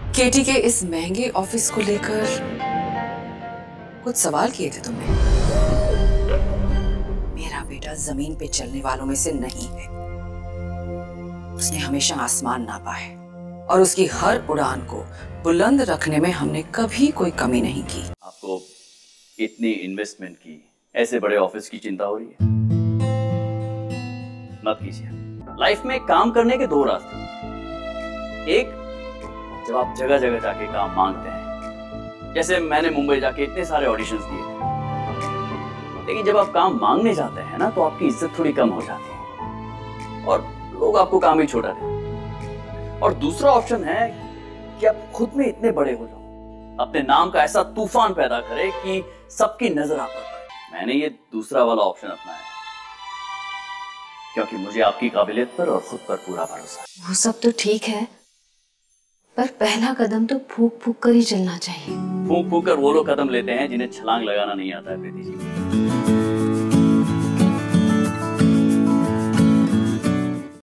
केटी के इस महंगे ऑफिस को लेकर कुछ सवाल किए थे तुमने। मेरा बेटा जमीन पे चलने वालों में से नहीं है। उसने हमेशा आसमान नापा है और उसकी हर उड़ान को बुलंद रखने में हमने कभी कोई कमी नहीं की। आपको इतनी इन्वेस्टमेंट की, ऐसे बड़े ऑफिस की चिंता हो रही है? मत कीजिए। लाइफ में काम करने के दो रास्ते हैं। एक, जब आप जगह जगह जाके काम मांगते हैं, जैसे मैंने मुंबई जाके इतने सारे ऑडिशंस दिए, लेकिन जब आप काम मांगने जाते हैं ना, तो आपकी इज्जत थोड़ी कम हो जाती है और लोग आपको काम ही छोटा देते हैं। और दूसरा ऑप्शन है कि आप खुद में इतने बड़े हो जाओ, अपने नाम का ऐसा तूफान पैदा करें कि सबकी नजर आप पर पड़े। मैंने ये दूसरा वाला ऑप्शन अपनाया क्योंकि मुझे आपकी काबिलियत पर और खुद पर पूरा भरोसा है। वो सब तो ठीक है, पर पहला कदम तो फूक फूक कर ही चलना चाहिए। फूक फूक कर वो लोग कदम लेते हैं जिन्हें छलांग लगाना नहीं आता है, प्रीति जी।